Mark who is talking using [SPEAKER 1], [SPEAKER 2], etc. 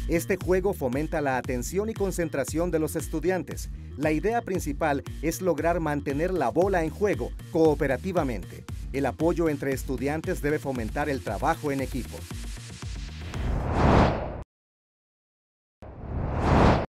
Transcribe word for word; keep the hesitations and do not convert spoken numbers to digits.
[SPEAKER 1] Este juego fomenta la atención y concentración de los estudiantes. La idea principal es lograr mantener la bola en juego cooperativamente. El apoyo entre estudiantes debe fomentar el trabajo en equipo.